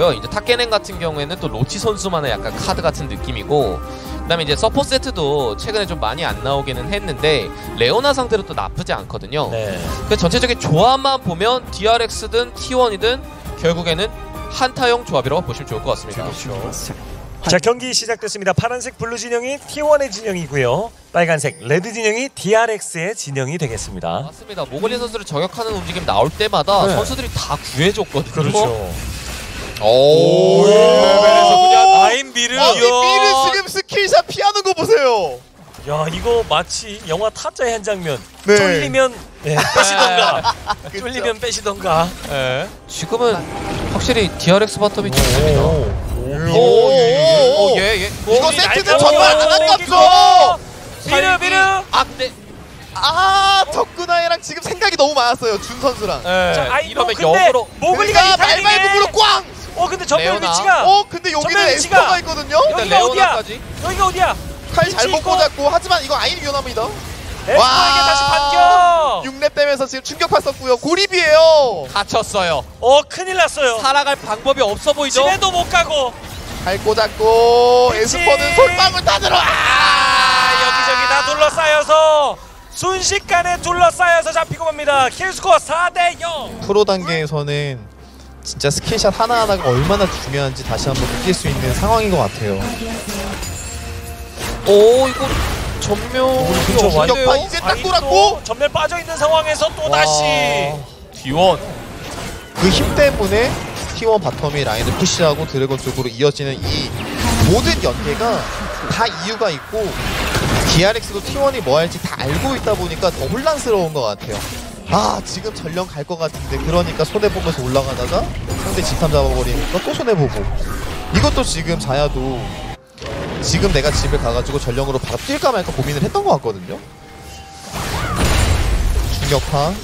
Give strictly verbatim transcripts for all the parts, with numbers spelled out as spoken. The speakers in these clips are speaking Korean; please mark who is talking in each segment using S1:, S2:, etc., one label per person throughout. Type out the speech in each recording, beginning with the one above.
S1: 있고요. 이제 타케넨 같은 경우에는 또 로치 선수만의 약간 카드 같은 느낌이고, 그다음에 이제 서포 세트도 최근에 좀 많이 안 나오기는 했는데 레오나 상대로 또 나쁘지 않거든요.
S2: 네.
S1: 그 전체적인 조합만 보면 디알엑스든 티원이든 결국에는 한타형 조합이라고 보시면 좋을 것 같습니다.
S2: 그렇죠. 자, 경기 시작됐습니다. 파란색 블루 진영이 티원의 진영이고요. 빨간색 레드 진영이 디알엑스의 진영이 되겠습니다.
S1: 맞습니다. 모글리 선수를 저격하는 움직임 나올 때마다
S2: 네.
S1: 선수들이 다 구해줬거든요.
S2: 그렇죠.
S1: 오,
S2: 그래서 그냥 라인 미를.
S3: 아니 미를 지금 스킬샷 피하는 거 보세요.
S2: 야, 이거 마치 영화 타짜의 한 장면.
S3: 네.
S2: 쫄리면 예, 빼시던가.
S3: 그쵸.
S2: 쫄리면 빼시던가.
S1: 네. 지금은 확실히 디알엑스 바텀이 좋습니다.
S3: 오,
S1: 예, 예.
S3: 이거 세트는 정말 안 아깝죠.
S2: 미르 미르.
S1: 아, 근데
S3: 아, 덕구나이랑 지금 생각이 너무 많았어요. 준 선수랑.
S1: 예.
S2: 자, 아이
S1: 이러면
S2: 근데
S1: 역으로
S2: 모글리가
S3: 그러니까
S2: 이 타이밍에
S3: 말발굽으로 꽝.
S2: 어, 근데 전멸
S1: 레오나.
S2: 위치가
S3: 어, 근데 여기는
S2: 전멸 위치가-
S3: 에스퍼가 있거든요.
S2: 여기가 어디야?
S1: 레오나까지.
S2: 여기가 어디야?
S3: 칼
S2: 위치
S3: 잘못
S2: 있고.
S3: 꽂았고 하지만 이거 아인이 위험합니다.
S2: 에스퍼에게 다시 반격.
S3: 육 렙 되면서 지금 충격파 썼고요. 고립이에요.
S1: 갇혔어요.
S2: 어, 큰일 났어요.
S1: 살아갈 방법이 없어 보이죠?
S2: 집에도 못 가고.
S3: 칼 꽂았고
S2: 그치.
S3: 에스퍼는 솔방울 다 들어.
S2: 아, 여기저기 다 둘러싸여서 순식간에 둘러싸여서 잡히고 맙니다. 킬스코어 사 대 영.
S3: 프로 단계에서는 진짜 스킬샷 하나하나가 얼마나 중요한지 다시 한번 느낄 수 있는 상황인 것 같아요.
S1: 오, 이거 전면
S2: 근처 와 있네요.
S3: 공격파 이제 딱
S2: 아이,
S3: 돌았고
S2: 또 전멸 빠져있는 상황에서 또 다시
S1: 디원.
S3: 그 힘 때문에 티원 바텀이 라인을 푸시하고 드래곤 쪽으로 이어지는 이 모든 연계가 다 이유가 있고 디알엑스도 티원이 뭐 할지 다 알고 있다 보니까 더 혼란스러운 것 같아요. 아, 지금 전령 갈 것 같은데 그러니까 손해보면서 올라가다가 상대 집탐 잡아버리니까 또 손해보고, 이것도 지금 자야도 지금 내가 집에 가가지고 전령으로 바로 뛸까 말까 고민을 했던 것 같거든요. 중력파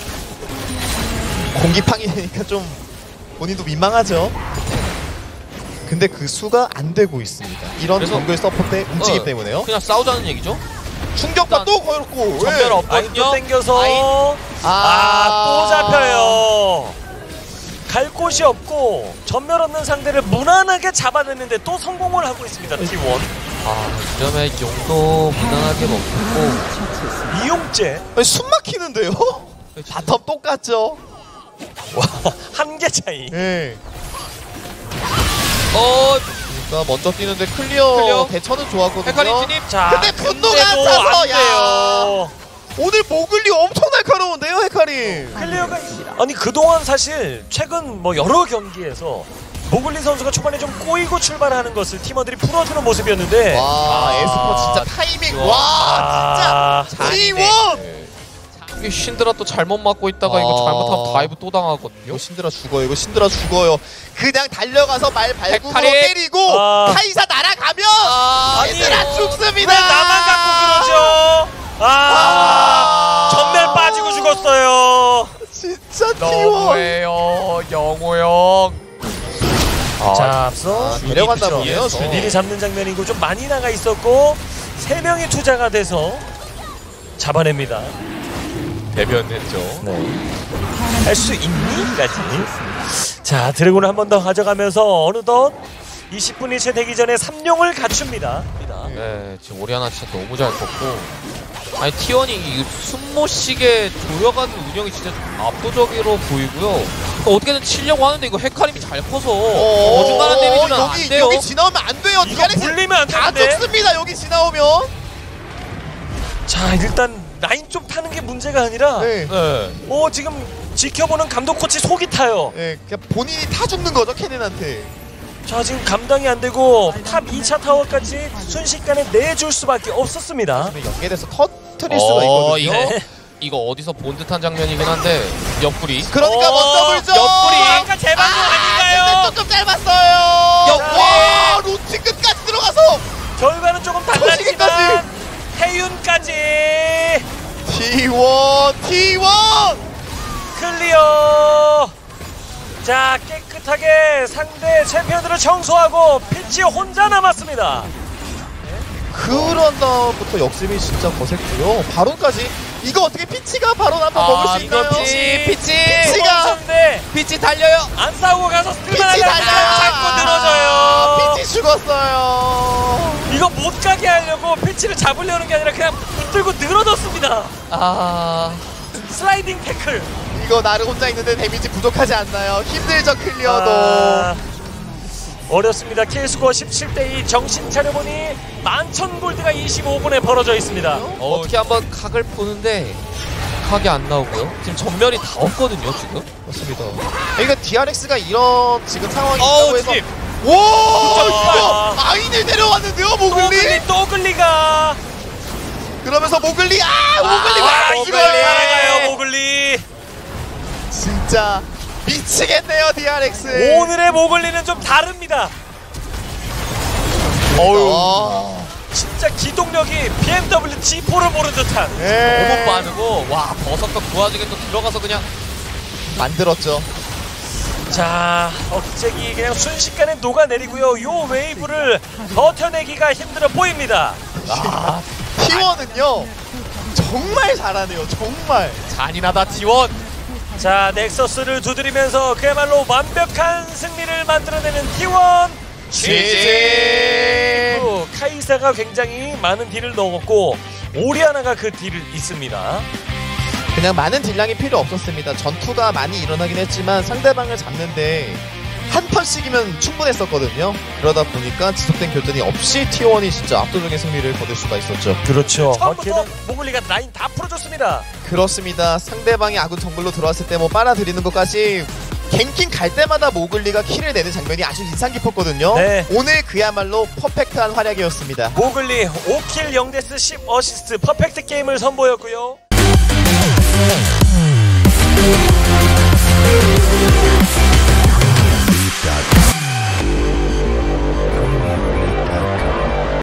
S3: 공기팡이니까 좀 본인도 민망하죠. 근데 그 수가 안 되고 있습니다. 이런
S1: 그래서-
S3: 정글 서포 때 움직임
S1: 어,
S3: 때문에요.
S1: 그냥 싸우자는 얘기죠.
S3: 충격파 또 걸었고
S1: 전멸
S3: 예.
S1: 없거든요.
S2: 아인도 땡겨서
S1: 아인.
S2: 아, 또 잡혀요. 갈 곳이 없고 전멸 없는 상대를 무난하게 잡아냈는데 또 성공을 하고 있습니다. 티원
S1: 아, 이러면 용도 무난하게 먹고.
S2: 이용재.
S3: 아니, 숨 막히는데요? 바텀 똑같죠?
S2: 와, 한 개 차이.
S3: 예.
S1: 어,
S3: 그러니까 먼저 뛰는데 클리어,
S1: 클리어.
S3: 대처는 좋았거든요.
S1: 헤카림 진입.
S2: 자,
S3: 근데 분노가
S2: 근데도
S3: 차서,
S2: 안 돼요.
S3: 오늘 모글리 엄청 날카로운데요, 헤카림?
S2: 클리어가 아니 그동안 사실 최근 뭐 여러 경기에서 모글리 선수가 초반에 좀 꼬이고 출발하는 것을 팀원들이 풀어주는 모습이었는데
S3: 와,
S2: 아,
S3: 에스퍼 진짜 타이밍.
S1: 와.
S3: 와,
S2: 아,
S3: 진짜 티원!
S1: 이게 신드라 또 잘못 맞고 있다가 이거
S3: 아.
S1: 잘못하면 다이브 또 당하거든요.
S3: 이거 신드라 죽어요, 이거 신드라 죽어요. 그냥 달려가서 말 발굽으로
S1: 헤카림.
S3: 때리고
S2: 아.
S3: 카이사 날아가면
S1: 아,
S3: 신드라
S2: 아니,
S3: 죽습니다.
S2: 왜 나만 갖고 그러죠? 아,
S3: 아.
S2: 전멸 빠지고 죽었어요.
S3: 진짜 티원.
S1: 너무해요, 영호 형. 아,
S2: 자, 앞서
S3: 아, 데려간다
S2: 그쵸.
S3: 보네요.
S2: 준일이 잡는 장면이고 좀 많이 나가 있었고 세 명이 투자가 돼서 잡아냅니다.
S1: 대변했죠.
S2: 할 수 있니?까지. 자, 드래곤을 한 번 더 가져가면서 어느덧 이십 분이 채 되기 전에 삼룡을 갖춥니다.
S1: 네, 지금 오리아나 진짜 너무 잘 컸고, 아니 티원이 이 숨모시게 조여가는 운영이 진짜 압도적으로 보이고요. 그러니까 어떻게든 치려고 하는데 이거 헤카림이 잘 커서
S3: 어,
S1: 어중간한 데미지는 안
S3: 여기,
S1: 돼요.
S3: 여기 지나오면 안 돼요.
S2: 이거
S3: 디알엑스
S2: 물리면 안
S3: 다
S2: 되는데.
S3: 죽습니다. 여기 지나오면.
S2: 자, 일단 라인 좀 타는 게 문제가 아니라
S3: 네.
S1: 네.
S2: 어, 지금 지켜보는 감독 코치 속이 타요.
S3: 네, 그냥 본인이 다 죽는 거죠, 케넨한테.
S2: 자, 지금 감당이 안 되고 탑 이 차 타워까지 순식간에 내줄 수밖에 없었습니다.
S3: 연계돼서 터트릴 수가
S1: 어,
S3: 있거든요.
S1: 이거, 이거 어디서 본 듯한 장면이긴 한데 옆구리.
S3: 그러니까
S2: 어,
S3: 먼저 물죠.
S1: 옆구리.
S2: 아까 제 방송 아닌가요?
S3: 아, 근데 조금 짧았어요.
S1: 옆구리.
S3: 와, 로치 끝까지 들어가서
S2: 결과는 조금 달라지지만
S3: 터지기까지.
S2: 태윤까지
S3: 티원, 티원.
S2: 클리어. 자, 깨끗하게 상대 챔피언들을 청소하고 피치 혼자 남았습니다.
S3: 그런 다음부터 역습이 진짜 거셌고요. 바론까지 이거 어떻게 피치가 바로 한번 먹을 수 있나요?
S1: 이거 피치 피치
S3: 피치가
S2: 근데
S1: 피치 달려요.
S2: 안 싸우고 가서
S3: 피치
S2: 쓸만하게
S3: 달려요.
S2: 잡고 늘어져요.
S3: 아, 피치 죽었어요.
S2: 이거 못 가게 하려고 피치를 잡으려는 게 아니라 그냥 붙들고 늘어졌습니다.
S1: 아
S2: 슬라이딩 태클.
S3: 이거 나를 혼자 있는데 데미지 부족하지 않나요? 힘들죠 클리어도.
S2: 아, 어렵습니다. 킬스코어 십칠 대 이. 정신 차려보니 만천 골드가 이십오 분에 벌어져 있습니다.
S1: 어, 어떻게 한번 각을 보는데 각이 안 나오고요. 지금 전멸이 다 없거든요 지금.
S3: 맞습니다. 그러니까 디알엑스가 이런 지금 상황이
S1: 어우,
S3: 있다고 해서
S1: 집.
S3: 와
S2: 아.
S3: 이거 아인을 내려왔는데요 모글리.
S2: 또글리 또글리가
S3: 그러면서 모글리 아 모글리
S2: 아,
S3: 와
S2: 이걸
S3: 이걸
S2: 살아가요 모글리.
S3: 진짜 미치겠네요 디알엑스.
S2: 오늘의 모글리는 좀 다릅니다.
S3: 어우.
S2: 진짜 기동력이 비엠더블유 지 포를 모른 듯한.
S1: 너무 빠르고 와 버섯도 그 와중에 또 들어가서 그냥
S3: 만들었죠.
S2: 자, 억제기 그냥 순식간에 녹아내리고요. 요 웨이브를 버텨내기가 힘들어 보입니다.
S1: 아
S3: 티원은요 정말 잘하네요. 정말.
S1: 잔인하다 티원.
S2: 자, 넥서스를 두드리면서 그야말로 완벽한 승리를 만들어내는 티원.
S3: 지지.
S2: 그리고 카이사가 굉장히 많은 딜을 넣었고 오리아나가 그 딜을 있습니다.
S3: 그냥 많은 딜량이 필요 없었습니다. 전투가 많이 일어나긴 했지만 상대방을 잡는데 한 턴씩이면 충분했었거든요. 그러다 보니까 지속된 교전이 없이 티원이 진짜 압도적인 승리를 거둘 수가 있었죠.
S2: 그렇죠. 처음부터 모글리가 라인 다 풀어줬습니다.
S3: 그렇습니다. 상대방이 아군 정글로 들어왔을 때 뭐 빨아들이는 것까지 갱킹 갈 때마다 모글리가 킬을 내는 장면이 아주 인상 깊었거든요.
S2: 네.
S3: 오늘 그야말로 퍼펙트한 활약이었습니다.
S2: 모글리 오 킬 영 데스 십 어시스트 퍼펙트 게임을 선보였고요.